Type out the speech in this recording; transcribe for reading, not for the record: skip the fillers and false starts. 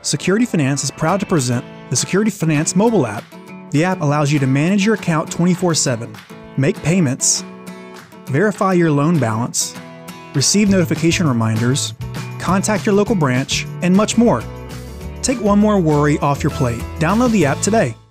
Security Finance is proud to present the Security Finance mobile app. The app allows you to manage your account 24/7, make payments, verify your loan balance, receive notification reminders, contact your local branch, and much more. Take one more worry off your plate. Download the app today.